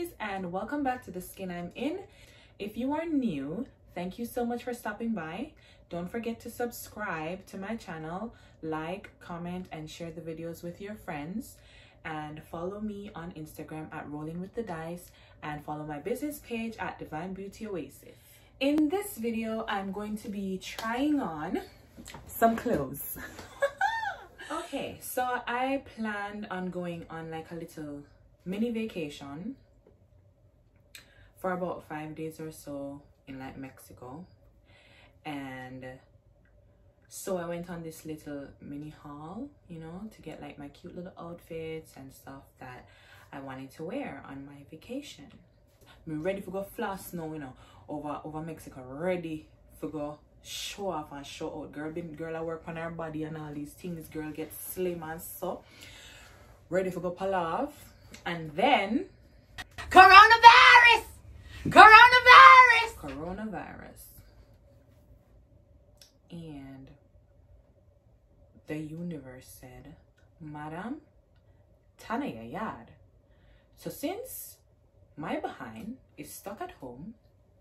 ladies, and welcome back to the skin I'm in. If you are new, thank you so much for stopping by. Don't forget to subscribe to my channel, like, comment, and share the videos with your friends, and follow me on Instagram at Rolling with the Dice, and follow my business page at Divine Beauty Oasis. In this video, I'm going to be trying on some clothes. Okay, so I planned on going on like a little mini vacation for about 5 days or so in like Mexico, and so I went on this little mini haul, you know, to get like my cute little outfits and stuff that I wanted to wear on my vacation. I'm ready to go floss now, you know, over Mexico, ready to go show off and show out. Girl I work on her body and all these things, girl get slim and so ready to go palav. And then coronavirus. And the universe said, Madam, Tanaya Yad. So since my behind is stuck at home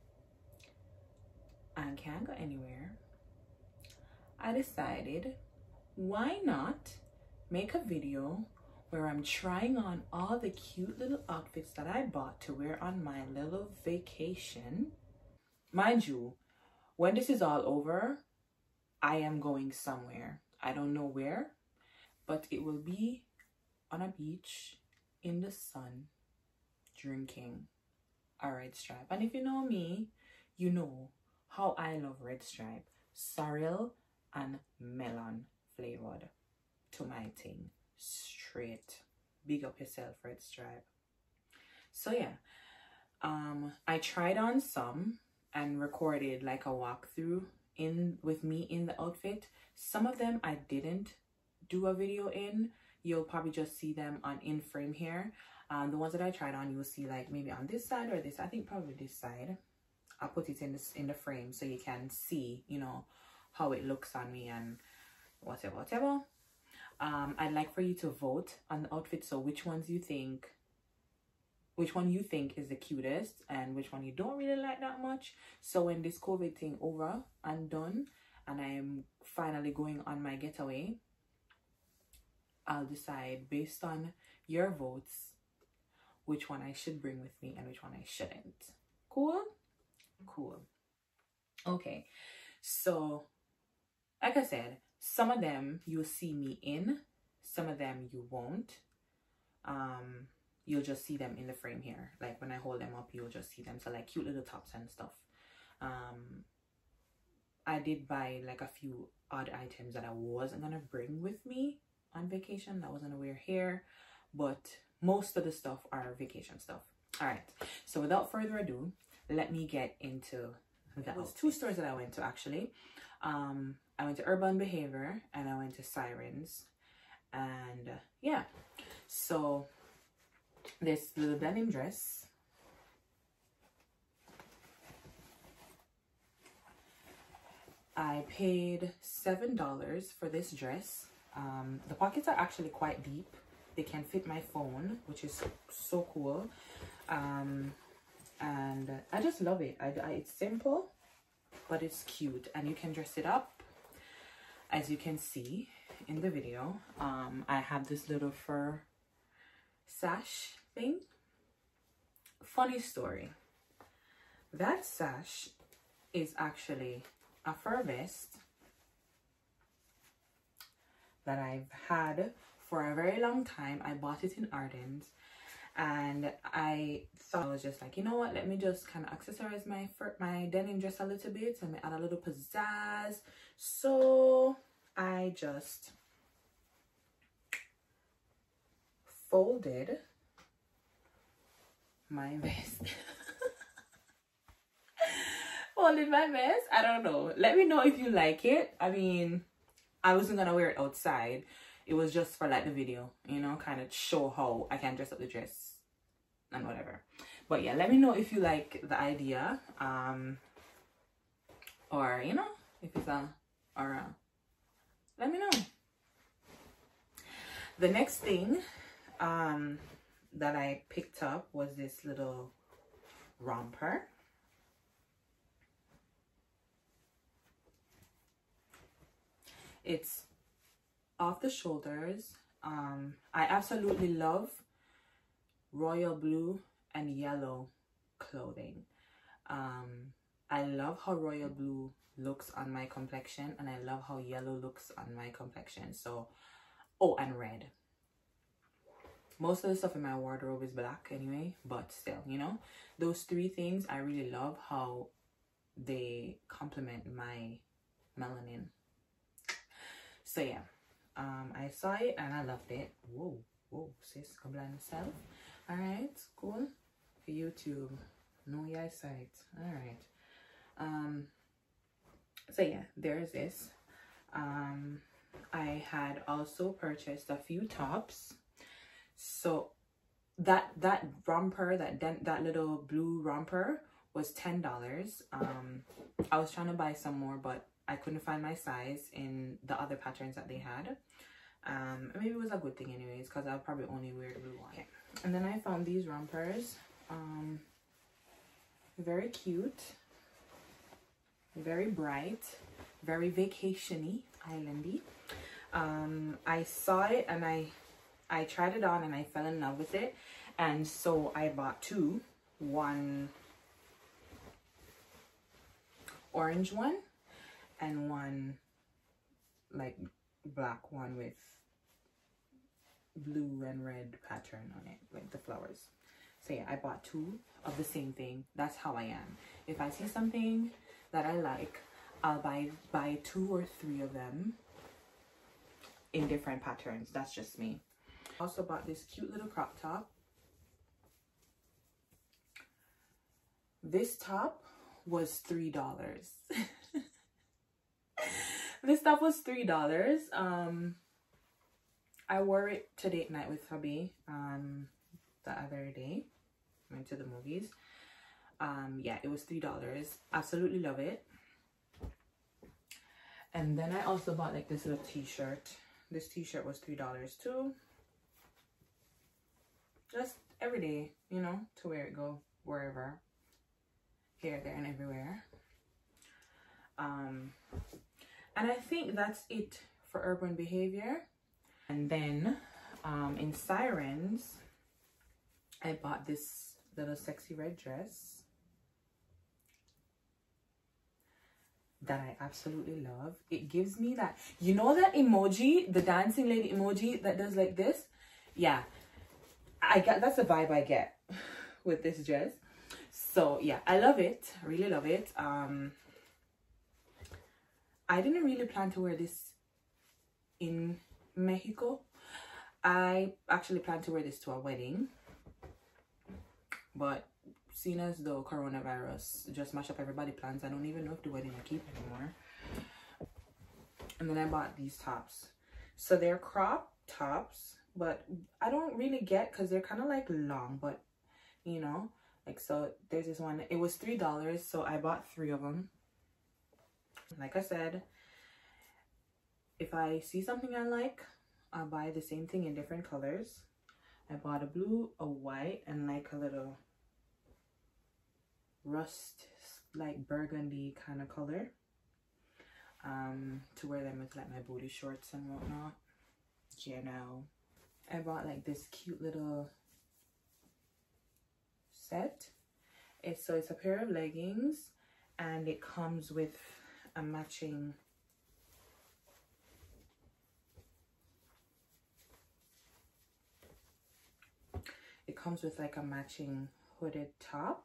and can't go anywhere, I decided, why not make a video where I'm trying on all the cute little outfits that I bought to wear on my little vacation. Mind you, when this is all over, I am going somewhere. I don't know where, but it will be on a beach in the sun, drinking a Red Stripe. And if you know me, you know how I love Red Stripe. Sorrel and melon flavored to my thing. Straight. Big up yourself, Red Stripe. So yeah, I tried on some and recorded like a walkthrough with me in the outfit. Some of them I didn't do a video in. You'll probably just see them on in frame here. The ones that I tried on, you'll see like maybe on this side or this. I think probably this side. I'll put it in the frame so you can see, you know, how it looks on me and whatever. I'd like for you to vote on the outfit. So which one you think is the cutest and which one you don't really like that much. So when this COVID thing over and done and I'm finally going on my getaway, I'll decide based on your votes which one I should bring with me and which one I shouldn't. Cool? Okay, so like I said, some of them you'll see me in, some of them you won't. You'll just see them in the frame here. Like when I hold them up, you'll just see them. So like cute little tops and stuff. I did buy like a few odd items that I wasn't gonna bring with me on vacation. That I was gonna wear here, but most of the stuff are vacation stuff. All right, so without further ado, let me get into that. There's two stores that I went to actually. I went to Urban Behavior and I went to Sirens, and yeah, so this little denim dress, I paid $7 for this dress. The pockets are actually quite deep. They can fit my phone, which is so cool. And I just love it. It's simple, but it's cute, and you can dress it up. As you can see in the video, I have this little fur sash thing. Funny story, that sash is actually a fur vest that I've had for a very long time. I bought it in Ardennes, and I thought, I was just like, you know what, let me just kind of accessorize my denim dress a little bit and add a little pizzazz. So I just folded my vest. Folded my vest. I don't know. Let me know if you like it. I mean, I wasn't gonna wear it outside. It was just for like the video, you know, kind of show how I can dress up the dress and whatever. But yeah, let me know if you like the idea, or you know, if it's let me know. The next thing that I picked up was this little romper. It's off the shoulders. I absolutely love royal blue and yellow clothing. I love how royal blue looks on my complexion, and I love how yellow looks on my complexion. So, oh, and red. Most of the stuff in my wardrobe is black anyway, but still, you know, those three things, I really love how they complement my melanin. So yeah, I saw it and I loved it. Whoa, sis, come blind yourself. All right, cool. For YouTube, know your sight. All right. So yeah, there's this. I had also purchased a few tops. So that romper, that little blue romper was $10. I was trying to buy some more, but I couldn't find my size in the other patterns that they had. Maybe it was a good thing anyways, because I'll probably only wear the blue one. Yeah. And then I found these rompers. Very cute, very bright, very vacationy, islandy. I saw it and I tried it on and I fell in love with it, and so I bought two, one orange one and one like black one with blue and red pattern on it, like the flowers. So yeah, I bought two of the same thing. That's how I am. If I see something that I like, I'll buy 2 or 3 of them in different patterns. That's just me. I also bought this cute little crop top. This top was $3. This top was $3. I wore it to date night with hubby the other day. Went to the movies. Yeah, it was $3. Absolutely love it. And then I also bought like this little t-shirt. This t-shirt was $3 too. Just every day, you know, to wear it, go wherever, here, there, and everywhere. And I think that's it for Urban Behavior. And then in Sirens, I bought this little sexy red dress that I absolutely love. It gives me that, you know, that emoji, the dancing lady emoji that does like this? Yeah, that's the vibe I get with this dress. So yeah, I love it. I really love it. I didn't really plan to wear this in Mexico. I actually planned to wear this to a wedding, but seeing as though coronavirus just mashed up everybody's plans, I don't even know if the wedding will keep anymore. And then I bought these tops. So they're crop tops, but I don't really get, because they're kind of like long, but you know, like, so there's this one. It was $3, so I bought 3 of them. Like I said, if I see something I like, I'll buy the same thing in different colors. I bought a blue, a white, and like a little rust, like burgundy kind of color, to wear them with like my booty shorts and whatnot, you know. I bought like this cute little set. It's a pair of leggings, and it comes with a matching like a matching hooded top.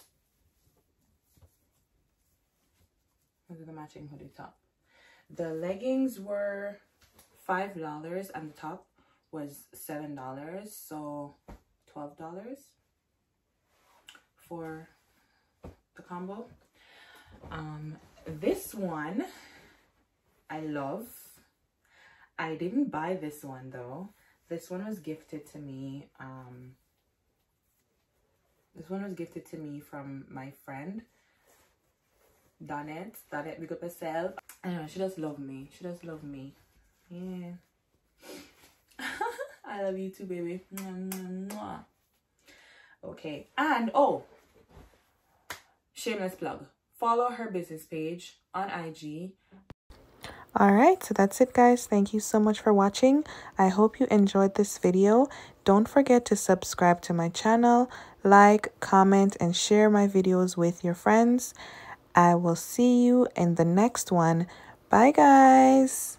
This is the matching hooded top. The leggings were $5 and the top was $7, so $12 for the combo. This one I love. I didn't buy this one though. This one was gifted to me. This one was gifted to me from my friend Donette. Donette, big up herself. I know, she does love me. She does love me. Yeah. I love you too, baby. Mwah, mwah, mwah. Okay, and oh, shameless plug, follow her business page on IG. All right, so that's it, guys. Thank you so much for watching. I hope you enjoyed this video. Don't forget to subscribe to my channel, like, comment, and share my videos with your friends. I will see you in the next one. Bye, guys.